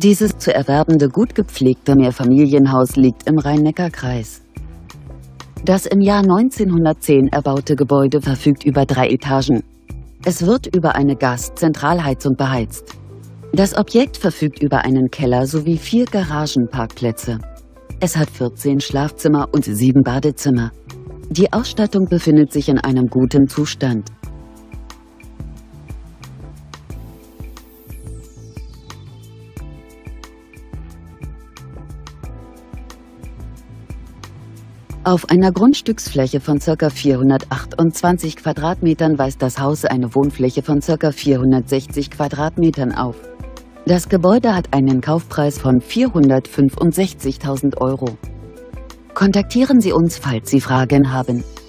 Dieses zu erwerbende gut gepflegte Mehrfamilienhaus liegt im Rhein-Neckar-Kreis. Das im Jahr 1910 erbaute Gebäude verfügt über 3 Etagen. Es wird über eine Gaszentralheizung beheizt. Das Objekt verfügt über einen Keller sowie 4 Garagenparkplätze. Es hat 14 Schlafzimmer und 7 Badezimmer. Die Ausstattung befindet sich in einem guten Zustand. Auf einer Grundstücksfläche von ca. 428 Quadratmetern weist das Haus eine Wohnfläche von ca. 460 Quadratmetern auf. Das Gebäude hat einen Kaufpreis von 465.000 €. Kontaktieren Sie uns, falls Sie Fragen haben.